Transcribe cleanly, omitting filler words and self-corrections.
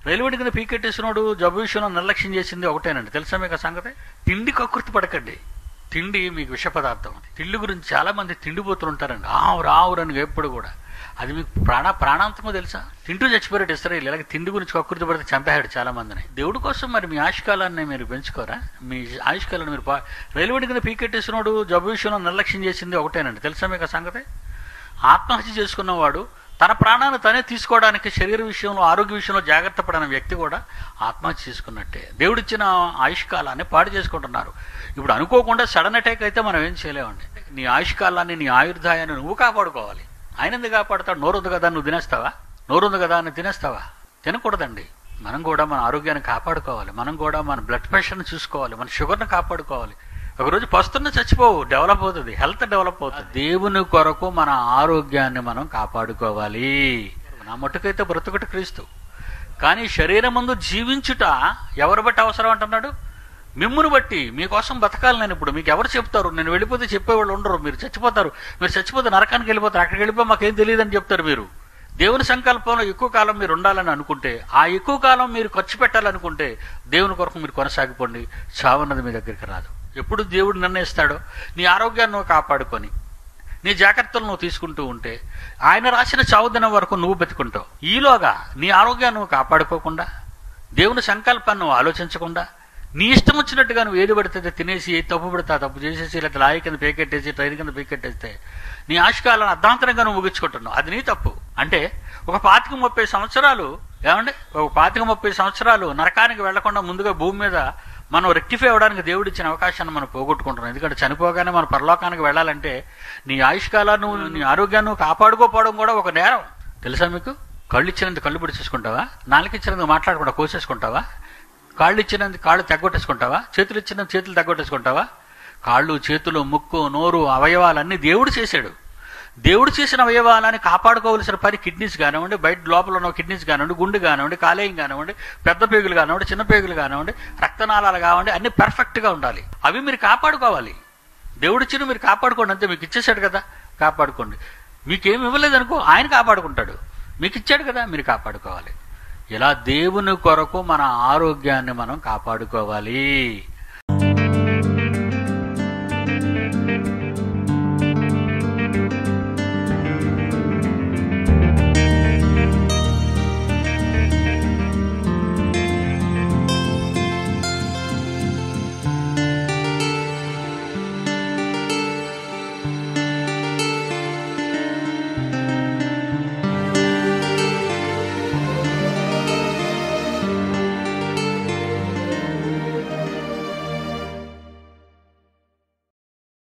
Railway కింద పీకెట్టేసినోడు జబ్బు విషయంలో నిర్లక్ష్యం చేసింది ఒకటేనండి. తెలుసా మీకు ఆ సంగతి? తిండి కక్కుర్తి పడకండి. తిండి మీకు విష పదార్థం. తిండి గురించి చాలా మంది తిండిపోతులు ఉంటారండి. ఆవురని ఎప్పుడు కూడా. అది మీకు ప్రాణాంతమో తెలుసా? తింటూ చచ్చిపోయాడు ఇస్రాయేల్. ఇలాగ తిండి గురించి కక్కుర్తి పడితే చంపేశాడు చాలా మందిని. దేవుడి కోసం మరి మీ ఆయుష్కాలాన్ని మీరు పెంచుకోరా? మీ ఆయుష్కాలాన్ని మీరు రైల్వే కింద పీకెట్టేసినోడు జబ్బు విషయంలో నిర్లక్ష్యం చేసింది ఒకటేనండి. తెలుసా మీకు ఆ సంగతి? ఆత్మహత్య చేసుకున్నవాడు తన ప్రాణాన్ని తనే తీసుకోవడానికి శరీర విషయంలో ఆరోగ్య విషయంలో జాగ్రత్త పడిన వ్యక్తి కూడా ఆత్మహత్య చేసుకున్నట్టే. దేవుడిచ్చిన ఆయుష్కాలాన్ని పాడు చేసుకుంటున్నారు. ఇప్పుడు అనుకోకుండా సడన్ అటాక్ అయితే మనం ఏం చేయలేమండి. నీ ఆయుష్కాలాన్ని నీ ఆయుర్దాయాన్ని నువ్వు కాపాడుకోవాలి. ఆయన ఎందుకు కాపాడుతాడు? నోరుంది కదా నువ్వు తినేస్తావా? నోరుంది కదా అని తినేస్తావా? తినకూడదండి. మనం కూడా మన ఆరోగ్యాన్ని కాపాడుకోవాలి. మనం కూడా మన బ్లడ్ ప్రెషర్ని చూసుకోవాలి. మన షుగర్ని కాపాడుకోవాలి. ఒకరోజు పస్తున్న చచ్చిపోవు, డెవలప్ అవుతుంది, హెల్త్ డెవలప్ అవుతుంది. దేవుని కొరకు మన ఆరోగ్యాన్ని మనం కాపాడుకోవాలి. నా మట్టుకైతే బ్రతుకుట క్రీస్తు, కానీ శరీరం ముందు జీవించుట ఎవరు బట్టి అవసరం అంటున్నాడు? మిమ్మును బట్టి. మీకోసం బతకాలి నేను. ఇప్పుడు మీకు ఎవరు చెప్తారు? నేను వెళ్ళిపోతే చెప్పేవాళ్ళు ఉండరు. మీరు చచ్చిపోతారు. మీరు చచ్చిపోతే నరకానికి వెళ్ళిపోతారు. అక్కడికి వెళ్ళిపోయి మాకేం తెలియదని చెప్తారు. మీరు దేవుని సంకల్పంలో ఎక్కువ కాలం మీరు ఉండాలని అనుకుంటే, ఆ ఎక్కువ కాలం మీరు ఖర్చు పెట్టాలనుకుంటే దేవుని కొరకు మీరు కొనసాగిపోండి. చావన్నది మీ దగ్గరికి రాదు. ఎప్పుడు దేవుడు నిర్ణయిస్తాడో నీ ఆరోగ్యాన్ని నువ్వు కాపాడుకొని నీ జాగ్రత్తలు నువ్వు తీసుకుంటూ ఉంటే ఆయన రాసిన చావు దినం వరకు నువ్వు బతుకుంటావు. ఈలోగా నీ ఆరోగ్యాన్ని నువ్వు కాపాడుకోకుండా, దేవుని సంకల్పాన్ని నువ్వు ఆలోచించకుండా, నీ ఇష్టం వచ్చినట్టుగా నువ్వు ఏది పడితే తినేసి, ఏ తప్పు పడితే తప్పు చేసేసి, లేదా లాయి కింద పీకెట్టేసి, ట్రైన్ కింద పీకెట్టేస్తే నీ ఆయుష్కాలను అర్ధాంతరంగా నువ్వు ముగించుకుంటున్నావు. అది నీ తప్పు. అంటే ఒక 25-30 సంవత్సరాలు ఏమండి, ఒక 25-30 సంవత్సరాలు నరకానికి వెళ్లకుండా ముందుగా భూమి మీద మనం రెక్టిఫై అవ్వడానికి దేవుడు ఇచ్చిన అవకాశాన్ని మనం పోగొట్టుకుంటున్నాం. ఎందుకంటే చనిపోగానే మనం పరలోకానికి వెళ్ళాలంటే నీ ఆయుష్కాలను నీ ఆరోగ్యాన్ని కాపాడుకోపోవడం కూడా ఒక నేరం. తెలుసా మీకు? కళ్ళు ఇచ్చినందుకు కళ్ళు పొడిచేసుకుంటావా? నాలుగు ఇచ్చినందుకు మాట్లాడకుండా కోసేసుకుంటావా? కాళ్ళు ఇచ్చినందుకు కాళ్ళు తగ్గొట్టేసుకుంటావా? చేతులు ఇచ్చినందుకు చేతులు తగ్గొట్టేసుకుంటావా? కాళ్ళు, చేతులు, ముక్కు, నోరు, అవయవాలన్నీ దేవుడు చేశాడు. దేవుడు చేసిన అవయవాలని కాపాడుకోవలసిన పని కిడ్నీస్ కానివ్వండి, బయట లోపల ఉన్న కిడ్నీస్ కానివ్వండి, గుండె కానివ్వండి, కాలేయం కానివ్వండి, పెద్ద పేగులు కానివ్వండి, చిన్న పేగులు కానివ్వండి, రక్తనాళాలు కానివ్వండి, అన్ని పర్ఫెక్ట్గా ఉండాలి. అవి మీరు కాపాడుకోవాలి. దేవుడిచ్చిన మీరు కాపాడుకోండి అంతే. మీకు ఇచ్చేసాడు కదా, కాపాడుకోండి. మీకేమి ఇవ్వలేదనుకో, ఆయన కాపాడుకుంటాడు. మీకు ఇచ్చాడు కదా, మీరు కాపాడుకోవాలి. ఇలా దేవుని కొరకు మన ఆరోగ్యాన్ని మనం కాపాడుకోవాలి.